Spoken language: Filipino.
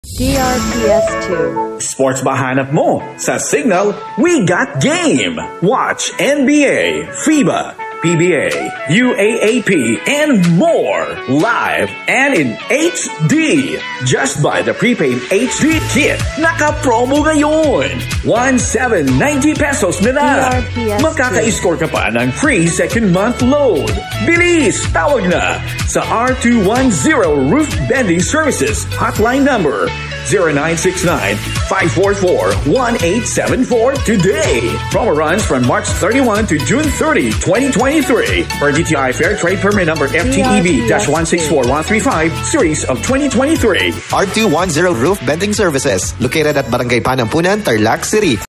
DRPS 2. Sports ba hanap mo? Sa Cignal, we got game! Watch NBA, FIBA, PBA, UAAP, and more live and in HD. Just buy the prepaid HD kit. Naka-promo ngayon. 1,790 pesos na lang. Makaka-score ka pa ng free second month load. Bilis! Tawag na sa R210 Roof Bending Services hotline number 0969-544-1874 today. Promo runs from March 31 to June 30, 2023. Per DTI Fair Trade Permit number FTEB-164135, series of 2023. R210 Roof Bending Services, located at Barangay Panampunan, Tarlac City.